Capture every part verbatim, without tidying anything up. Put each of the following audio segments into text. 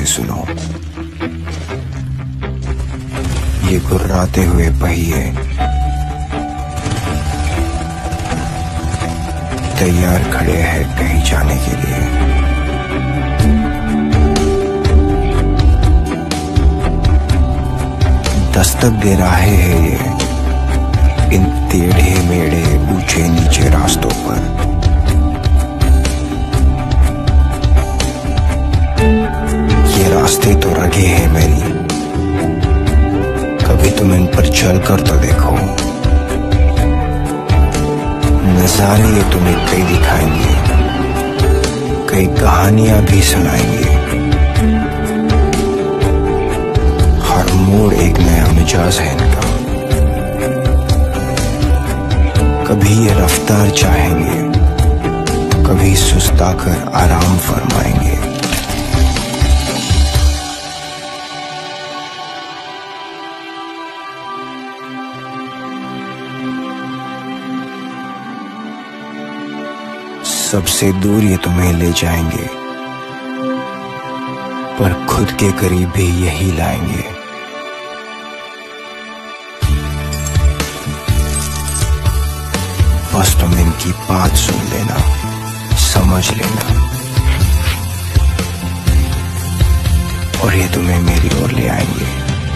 से सुनो, ये गुर्राते हुए पहिए तैयार खड़े हैं कहीं जाने के लिए। दस्तक दे रहे हैं ये इन टेढ़े मेढ़े ऊंचे नीचे रास्तों पर। ये रास्ते तो रगे हैं मेरी, कभी तुम इन पर चल कर तो देखो। नजारे ये तुम्हें कई दिखाएंगे, कई कहानियां भी सुनाएंगे। हर मोड़ एक नया मिजाज है इनका। कभी ये रफ्तार चाहेंगे, कभी सुस्ताकर आराम फरमाएंगे। सबसे दूर ये तुम्हें ले जाएंगे, पर खुद के करीब भी यही लाएंगे। बस तुम इनकी बात सुन लेना, समझ लेना, और ये तुम्हें मेरी ओर ले आएंगे।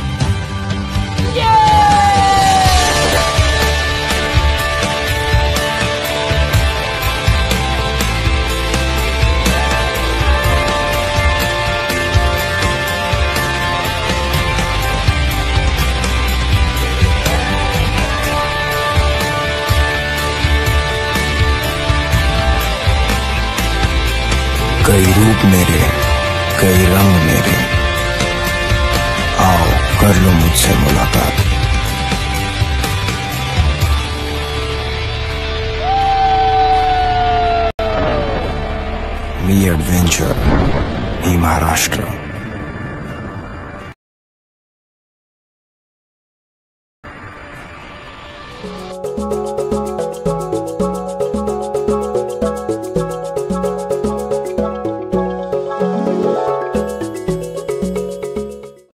कई रूप मेरे, कई रंग मेरे, आओ कर लो मुझसे मुलाकात। मी एडवेंचर, मी महाराष्ट्र।